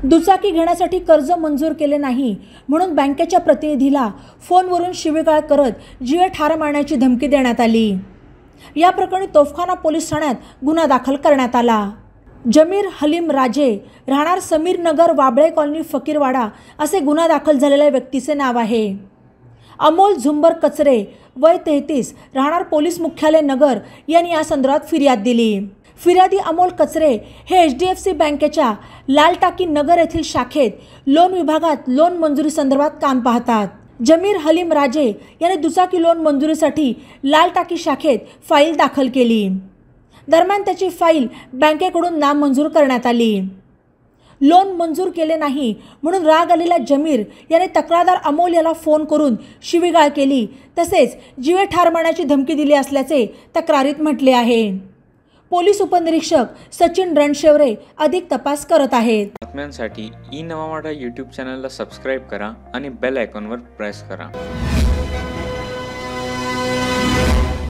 दुचाकी घेण्यासाठी कर्ज मंजूर केले नाही म्हणून बँकेच्या प्रतिनिधीला फोनवरून शिवीगाळ करत जीवे ठार मारण्याची धमकी देण्यात आली। या प्रकरणी तोफखाना पोलीस ठाण्यात गुन्हा दाखल करण्यात आला। जमीर हलीम राजे राहणार समीर नगर वाबळे कॉलनी फकीरवाडा असे गुन्हा दाखल झालेल्या व्यक्तीचे नाव आहे। अमोल झुंबर कचरे वय 33 राहणार पोलीस मुख्यालय नगर यांनी या संदर्भात फिर्याद दिली। फिर्यादी अमोल कचरे हे HDFC बँकेच्या लाल टाकी नगर येथील शाखेत लोन विभागात लोन मंजुरी संदर्भात काम पाहतात। जमीर हलीम राजे यांनी दुचाकी लोन मंजुरीसाठी लाल टाकी शाखेत फाईल दाखल केली। दरम्यान त्याची फाईल बँकेकडून नामंजूर करण्यात आली। लोन मंजूर केले नाही म्हणून राग आलेल्या जमीर याने तक्रारदार अमोल याला फोन करून शिवीगाळ केली तसेच जीवे ठार मारण्याची धमकी दिली असल्याचे तक्रारीत म्हटले आहे। पोलीस उपनिरीक्षक सचिन रणशेवरे अधिक तपास करत आहेत। बातम्यांसाठी ई नवा मराठा YouTube चॅनलला सबस्क्राइब करा आणि बेल आयकॉनवर प्रेस करा।